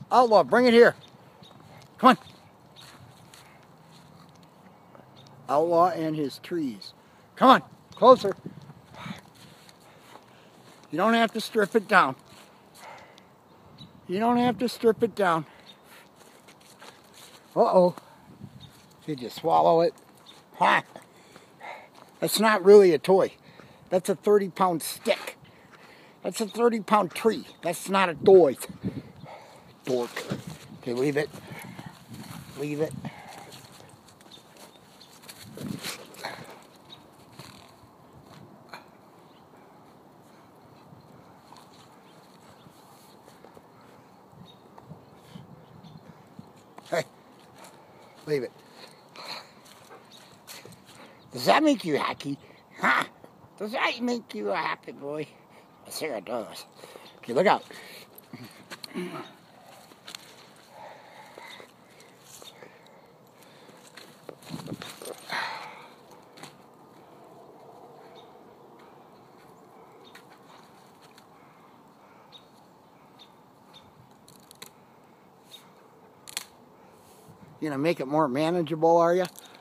Outlaw, bring it here. Come on. Outlaw and his trees. Come on, closer. You don't have to strip it down. You don't have to strip it down. Uh-oh. Did you swallow it? Ha! That's not really a toy. That's a 30-pound stick. That's a 30-pound tree. That's not a toy. Dork. Okay, leave it. Leave it. Hey, leave it. Does that make you happy? Huh? Does that make you a happy boy? I sure it does. Okay, look out. You gonna make it more manageable, are you?